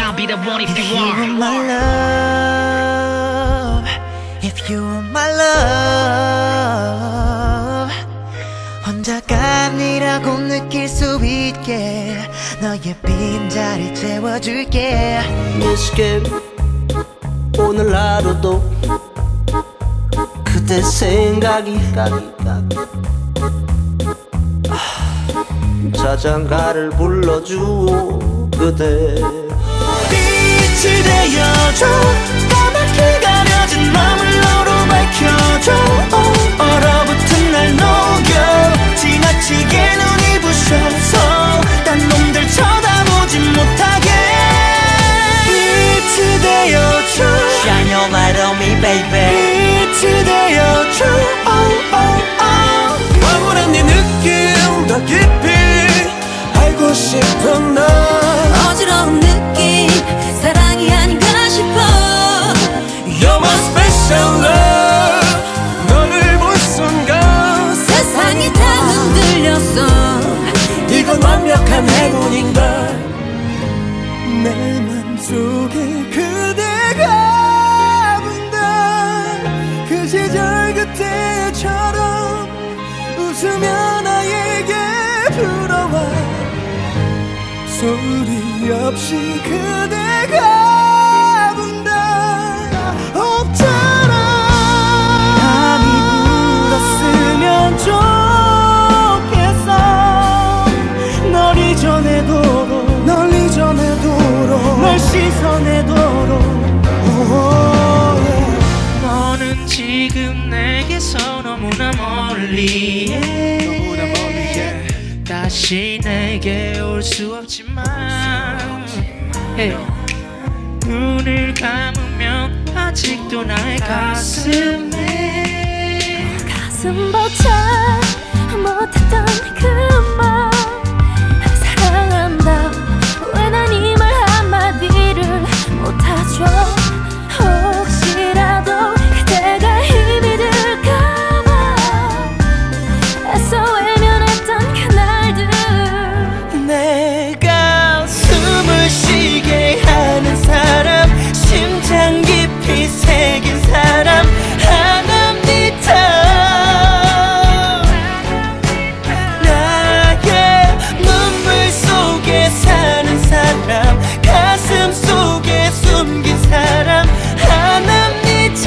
I'll be the one if you are. My love, if you are my love, 혼자가 아니라고 느낄 수 있게 너의 빈자리 채워줄게. 미치게 오늘 하루도 그대 생각이 자장가를 불러주오 그대. 빛이 되어줘 까맣게 가려진 맘을 너로 밝혀줘. 얼어붙은 날 녹여 지나치게 눈이 부셔서 딴 놈들 쳐다보지 못하게 빛이 되어줘. Shine your light on me baby. 빛이 되어줘. 황홀한 네 느낌 더 깊이 알고 싶은 너. 어지러운 느낌 사랑이 아닌가 싶어. You're my special love. 너를 본 순간 세상이 다 흔들렸어. 이건 완벽한 행운인걸. 내 맘속에 그대가 본다. 그 시절 그때처럼 웃으며 나에게 불어와. 소리 없이 그대가 본다. 없잖아. 밤이 불었으면 좋겠어. 널 이전에도록 널 시선에도록. 너는 지금 내게서 너무나 멀리 다시 내게 올 수 없지만 눈을 감으면 아직도 나의 가슴에 가슴 벅차 못했던 그 맘 사랑한다. 왜 난 이 말 한마디를 못하죠. 혹시라도 그대가 힘이 들까봐 애써 외면했던 그날들. 내가 숨을 쉬게 하는 사람, 심장 깊이 새긴 사람 하나입니다. 나의 눈물 속에 사는 사람, 가슴 속에 숨긴 사람 하나입니다.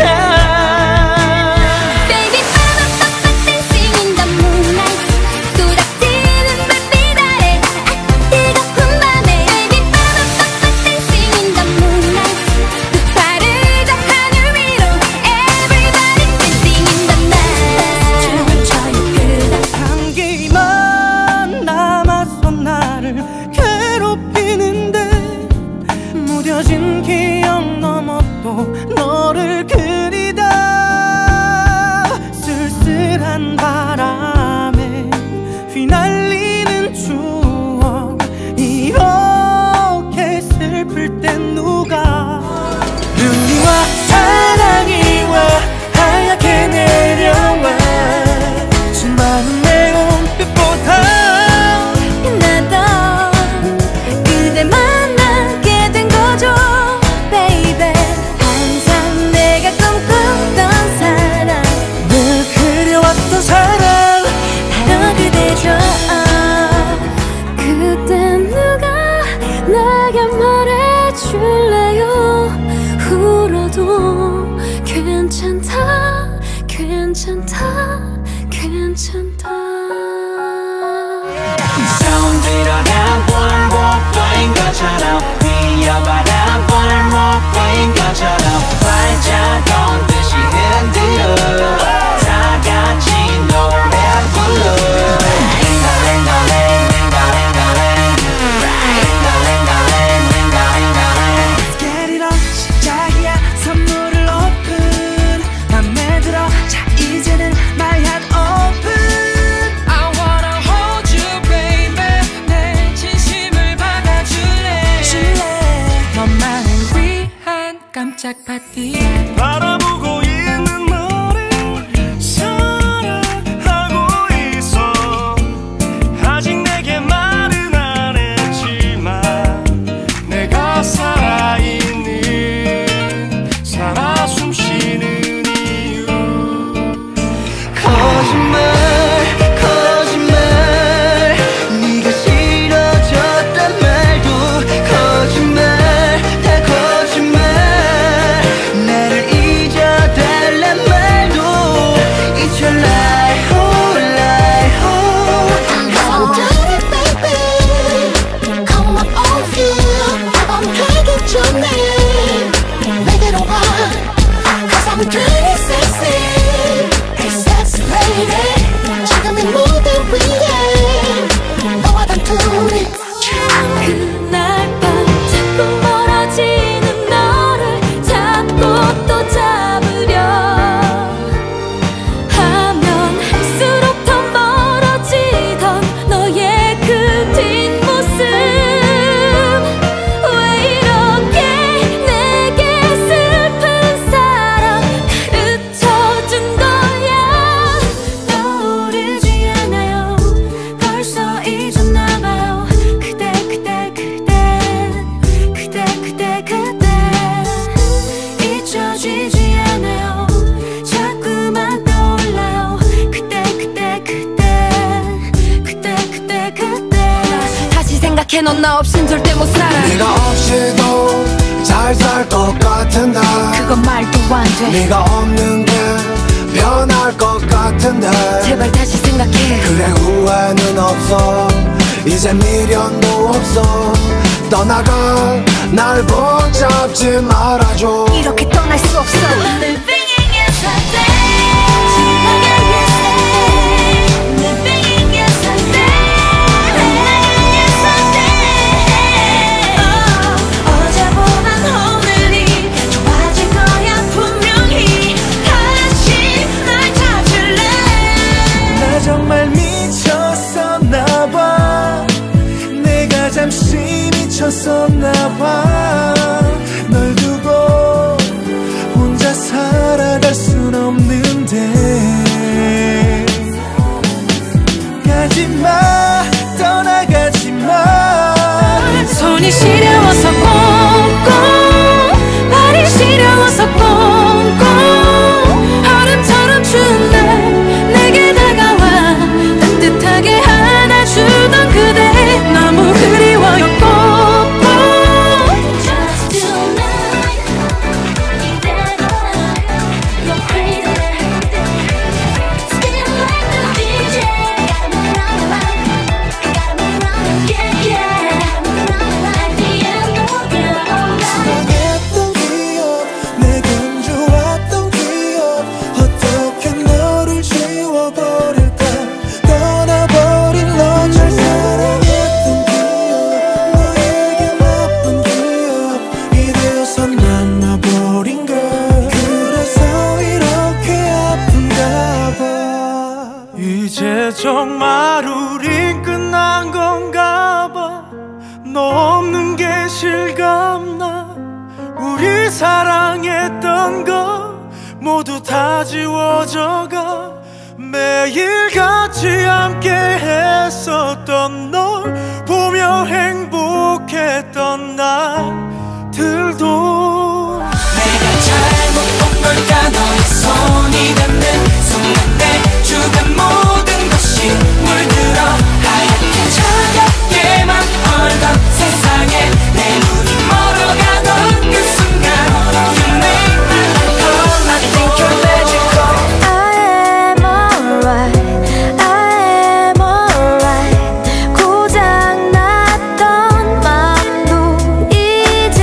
Baby, dancing in the moonlight. 쏟아지는 불빛 아래 뜨거운 밤에. Baby, dancing in the moonlight. 두 팔을 다 하늘 위로. Everybody dancing in the night. 춤을 춰요 그대. 향기만 남아서 나를 괴롭히는데 무뎌진 기억 넘어 또 너를 그리다. 쓸쓸한 바람에 휘날리는 추억. 이렇게 슬플 땐 누가 눈이 와 사랑이 와 하얗게 내려와. 수많은 내온빛보다 나도 그대 만나게 된 거죠 baby. 항상 내가 꿈꾸던 사랑, 늘 그려왔던 사랑 바로 그대죠. 그때 누가 내게 말해줄래요. 울어도 괜찮다 괜찮다 괜찮다. 사운드란 한번 목표인 것처럼 위험한 번 목표인 것처럼 활짝 던 듯이 흔들어. 다 같이 노래 불러. Let's get it on. 시작이야. 선물을 오픈. 맘에 들어. 자 이제는 my heart open. I wanna hold you baby. 내 진심을 받아줄래. 너만을 위한 깜짝 파티. 바라보고 있는 너를 사랑하고 있어. 아직 내게 말은 안 했지만 내가 사랑 그때 잊혀지지 않아요. 자꾸만 떠올라요. 그때 다시 생각해. 넌 나 없인 절대 못 살아. 네가 없이도 잘 살 것 같은데 그건 말도 안 돼. 네가 없는 게 변할 것 같은데 제발 다시 생각해. 그래 후회는 없어 이제 미련도 없어 떠나가 날 붙잡지 말아줘. 이렇게 떠날 수 없어. 정말 미쳤었나봐. 내가 잠시 미쳤었나봐. 널 두고 혼자 살아갈 순 없는데 가지마 떠나가지마. 손이 시려워서 꽁꽁 발이 시려워서 꽁꽁 얼음처럼 추운 날 내게 다가와 따뜻하게 안아주던 그대 너무 그리워요. 뽀뽀 Just tonight 이대로 You're crazy Spin like the DJ Gotta move around yeah yeah Like the end of your life. 사랑했던 기억 내겐 좋았던 기억 어떻게 너를 지워버릴까. 떠나버린 너 잘 사랑했던 기억 너에게 나쁜 기억 이래서 남아버린 걸. 그래서 이렇게 아픈가 봐. 이제 정말 우린 끝난 건가 봐. 너 없는 게 실감나. 우리 사랑했던 거 모두 다 지워져가. 매일 같이 함께 했었던 널 보며 행복했던 날들도 내가 잘못 본 걸까. 너의 손이 닿는 순간 내 주변 모든 것이 물들어 하얗게 차갑게만 얼던 세상에 내 눈이 멀어가던 그 순간 You make my life come. I think you're magical. I am alright 고장났던 맘도 이제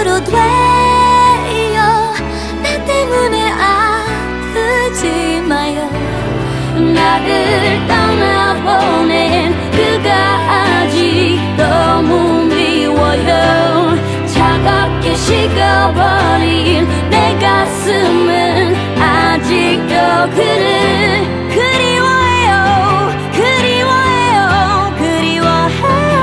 해도 돼요. 나 때문에 아프지 마요. 나를 떠나보낸 그가 아직 너무 미워요. 차갑게 식어버린 내 가슴은 아직도 그를 그리워해요. 그리워해요. 그리워해요.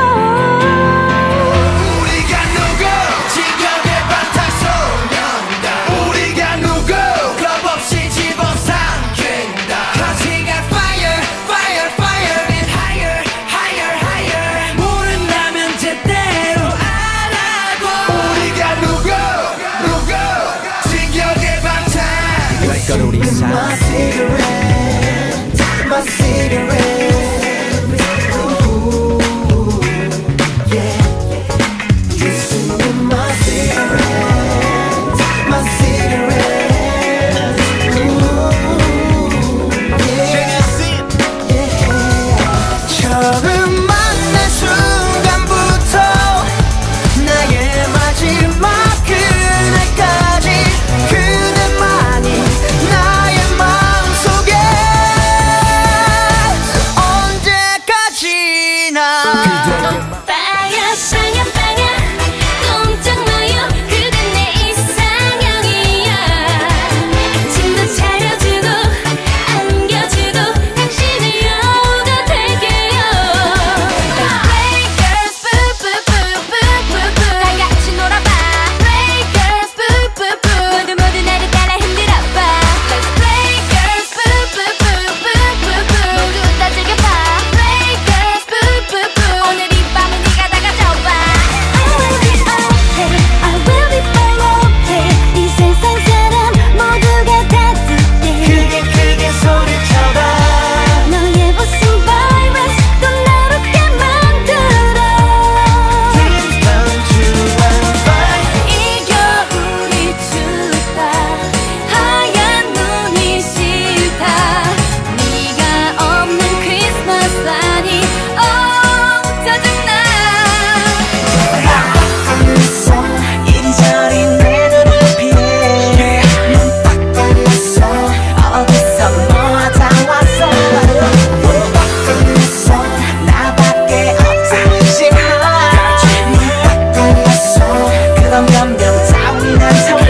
우리가 누구 지겹게 방탄소년단 우리가 누구 겁 없이 집어삼킨다 Cause we got fire fire fire and higher higher higher 모른다면 제대로 알아고 우리가 누구 지겹게 방탄 별거리 사 My cigarette My cigarette 처음 만난 순간부터 나의 마지막 그날까지 그대만이 나의 마음속에 언제까지나 빠야 빠야 빠야 꼼짝 마요. 그댄 내 이상형이야. 아침도 차려주고 안겨주고 당신의 여우가 될게요. Play girls boo boo boo boo boo boo 다 같이 놀아봐. Play girls boo boo boo 모두 모두 나를 따라 흔들어봐. Let's play girls boo boo boo boo boo boo 모두 다 즐겨봐. Play girls boo boo boo 오늘 이 밤은 네가 다 가져봐. I will be okay. I will be fine okay. 이 세상 사람 모두가 따뜻해. 크게 소리쳐봐 너의 무슨 바이러스 또 나롭게 만들어. Dreams come true and fine 이 겨울이 춥다. 하얀 눈이 싫다. 네가 없는 크리스마스 아니 짜증나. 걸렸어 이리저리 내 눈을 피해 눈딱 걸렸어 어디서 뭐하다 왔어 눈딱 걸렸어 나밖에 없지만 눈딱 걸렸어 그런 변명 따윈 안 통해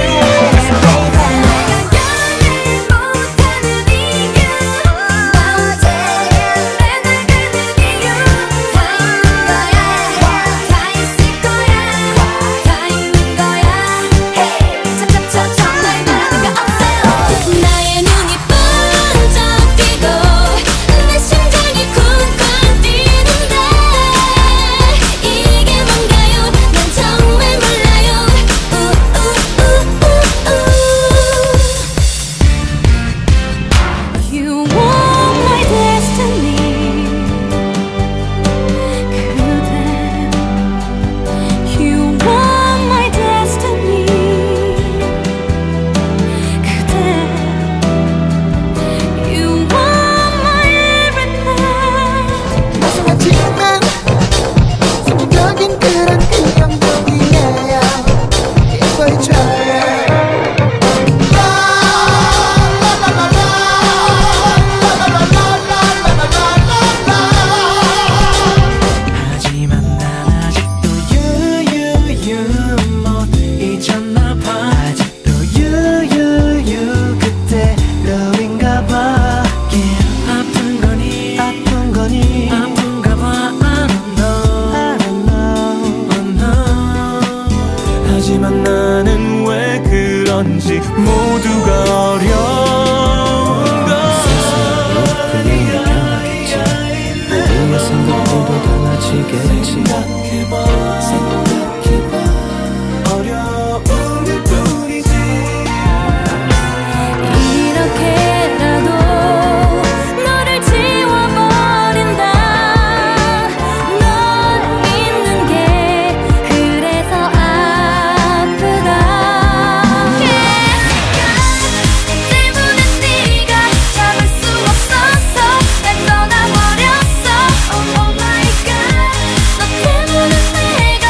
못하는 이유 언제 맨날 가는 이유 다 있는 거야. 다 있을 거야. 다 있는 거야. 찹찹찹 정말 많은 거 없어요. 나의 눈이 번쩍 뜨고 내 심장이 쿵쿵 뛰는데 이게 뭔가요? 난 정말 몰라요. You want my destiny. 그대 You want my destiny. 그대 You want my everything. 이상하지만 생각인 그런 긍정적이네요 기꺼이 잘해 하지만 난 아직도 유유유 못 잊었나 봐 아직도 유유유 그때로인가 봐 아픈 거니 아픈가 봐 I don't know 하지만 나는 왜 그런지 모두가 어려운 걸 우리의 생각들도 달라지겠지 생각해봐 어려운 것뿐이지 이렇게라도 너를 지워버린다. 널 잊는 게 그래서 아프다. 때문에 네가 잡을 수 없어서 날 떠나버렸어. Oh my god 너 때문에 내가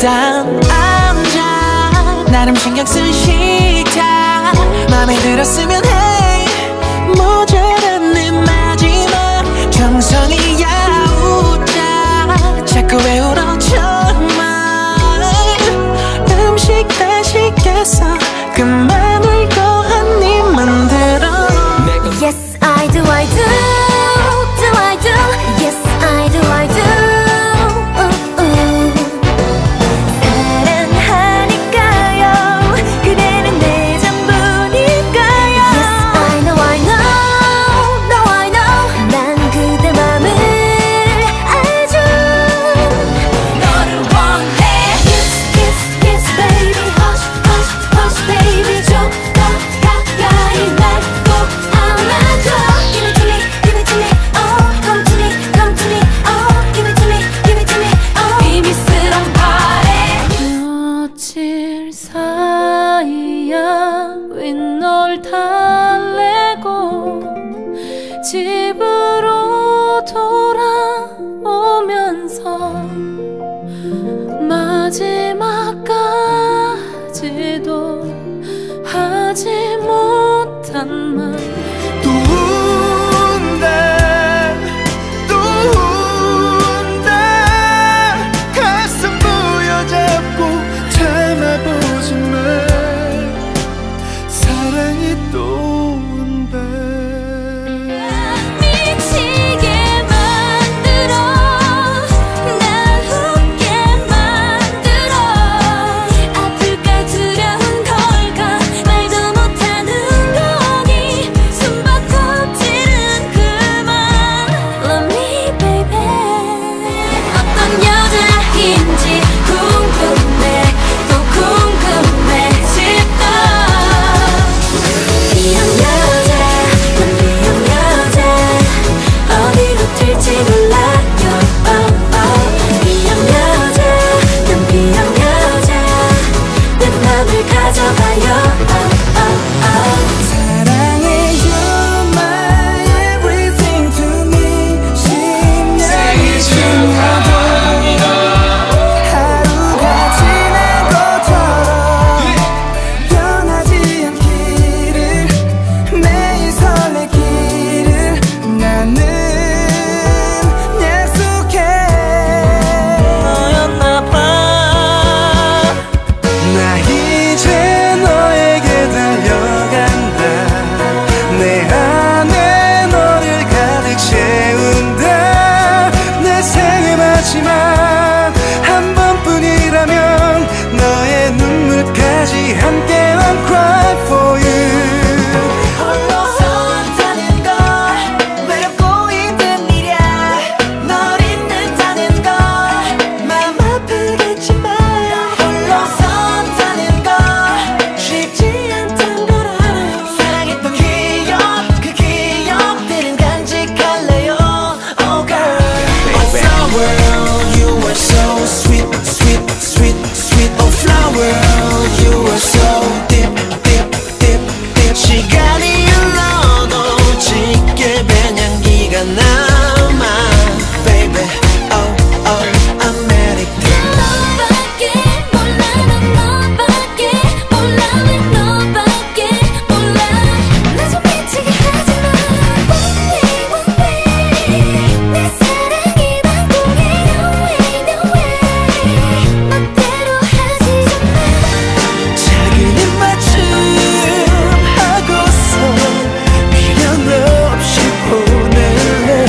일단 앉아 나름 신경 쓴 시작 맘에 들었으면 해 모자란 내 마지막 정성이야 웃자 자꾸 왜 울어 정말 음식 다 시켰어 그만 울고 한 입만 들어 Yes I do I do Do I do Yes I do I do 사랑하니까요 그대는 내 전부니까요 Yes I know I know No I know 난 그대 맘을 알죠 너를 원해 Kiss kiss kiss baby Hush hush hush baby 좀 더 가까이 날 꼭 안아줘 Give it to me give it to me oh come to me come to me oh give it to me give it to me oh 비밀스런 바래 며칠 사이야 왜 널 달래고 집으로 돌아오면서 마지막까지도 하지 못한 말 또 운다 또 운다 가슴 부여잡고 참아보지만 사랑이 또 온다 미치게 만들어 날 웃게 만들어 아플까 두려운 걸까 말도 못하는 거니 숨바꼭질은 그만 Love me baby 어떤 여자인지 궁금해 또 궁금해질까 비염 여자 난 비염 여자 어디로 튈지 몰라요 비염 여자 난 비염 여자 내 맘을 가져가요 사랑해 you're my everything to me 10년이 지나도 하루가 지난 것처럼 변하지 않기를 매일 설레기를 나는 약속해 너였나봐 나 이제 너에게 달려간다 내 안에 너를 가득 채운다 내 생의 마지막 한 번뿐이라면 너의 눈물까지 함께 I'll cry for you 홀로서 사는 걸 외롭고 힘든 일이야 널 잊는다는 걸 마음 아프겠지만 홀로서 사는 걸 쉽지 않단 걸 알아요 사랑했던 기억 그 기억들은 간직할래요 Oh girl Oh flower you were so sweet sweet sweet sweet Oh flower you were so deep deep deep deep 시간이 흘러도 짙게 밴 향기가 남아 Baby oh oh I'm addicted 너밖에 몰라 난 너밖에 몰라 왜 너밖에 몰라 나 좀 미치게 하지마 One way 내 사랑이 반복해 No way no way 멋대로 하지 좀 작은 입맞춤 하고서 미련 없이 보낼래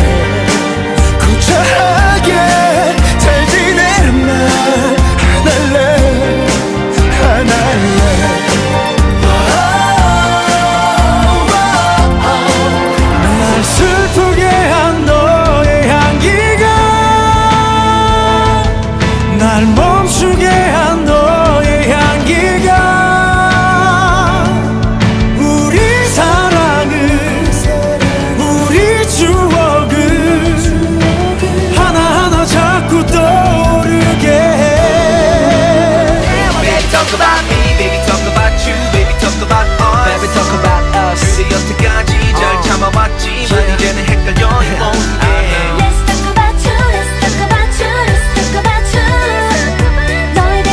구차하게 잘 지내는 말 안 할래 안 할래 날 슬프게 한 너의 향기가 날 멈추게 한 너의 향기가 우리 사랑을 우리 추억을 하나하나 자꾸 떠오르게 해 Baby talk about me, baby talk about you, baby talk about us, baby talk about us. 그대 여태까지 잘 참아왔지만 이제는 헷갈려 이 모든 게. Let's talk about you Let's talk about you Let's talk about you 너의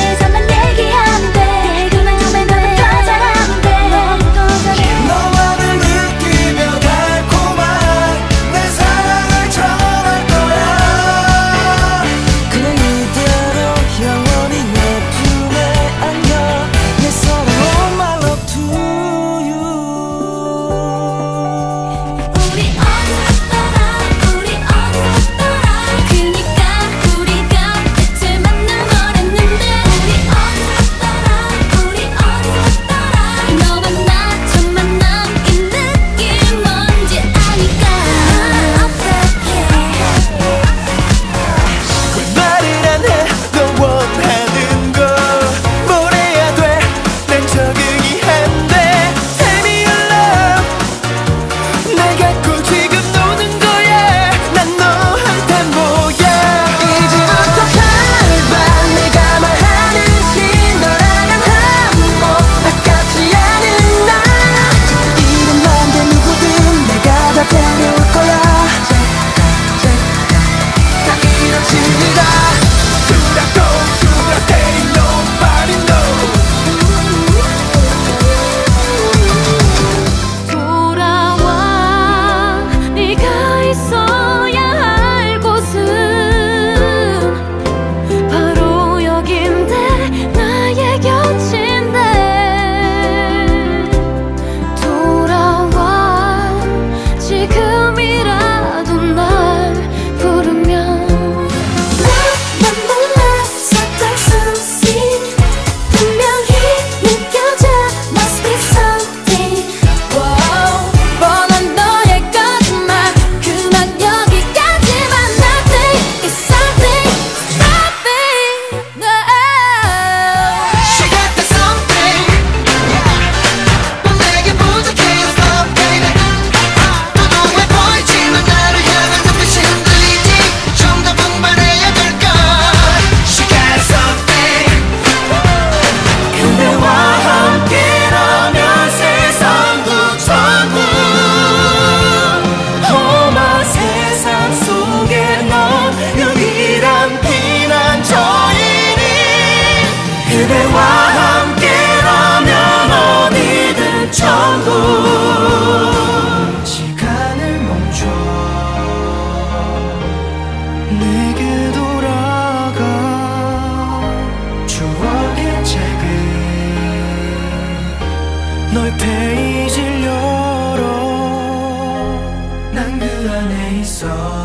페이지를 열어 난 그 안에 있어.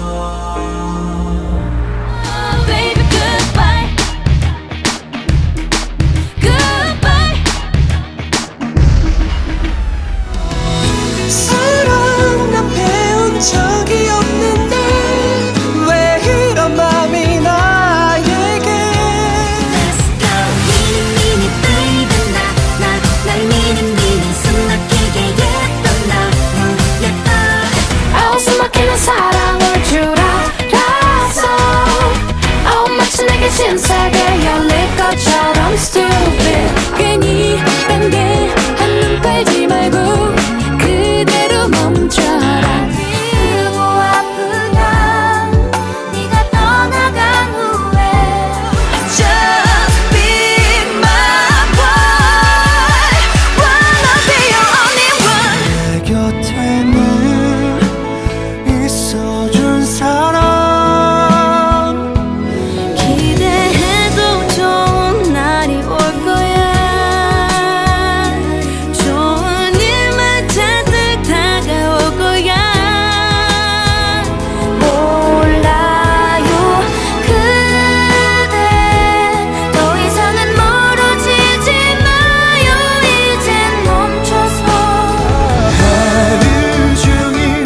Baby goodbye Goodbye 사랑 난 배운 적이 없는데 왜 이런 맘이 나에게. Let's go 미니 미니 baby 날 미니 미니 숨 막히게 예쁜 너무 예뻐. 숨 막히는 사랑을 줄 알았어. 마치 내게 신세계 열릴 것처럼 stupid. 괜히 딴게 한눈 팔지 말고 그대로 멈춰라. 그리고 아프다 네가 떠나간 후에 Just be my boy. Wanna be your only one. 내 곁에는 있어준 사람. 기대해도 좋은 날이 올 거야. 좋은 일만 잔뜩 다가올 거야. 몰라요 그대 더 이상은 멀어지지 마요. 이젠 멈춰서 하루 종일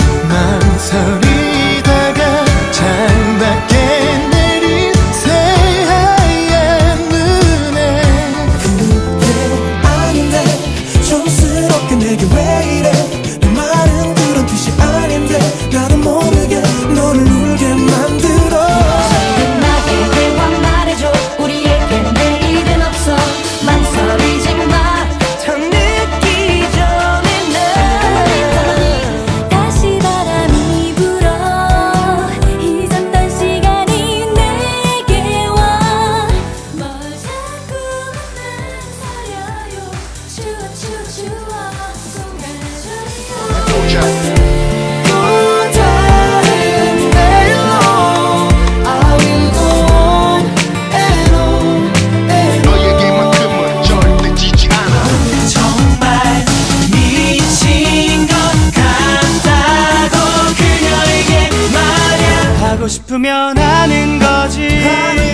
망설이다가 창밖에 내린 새하얀 눈에 그때 아닌데 촌스럽게 내게 왜 이래. 내 말은 그런 뜻이 아닌데 나도 모르게 너를 울게 만들어. 나에게 대화 말해줘. 우리에게 내일은 없어. 망설이지 마. 더 늦기 전에 난 다시 바람이 불어 잊었던 시간이 내게 와. 뭘 자꾸만 망설여요. 추워 또 다른 멜로 I will go on and on and on. 너에게만큼은 절대 지지 않아. 정말 미친 것 같다고 그녀에게 말야. 하고 싶으면 하는 거지.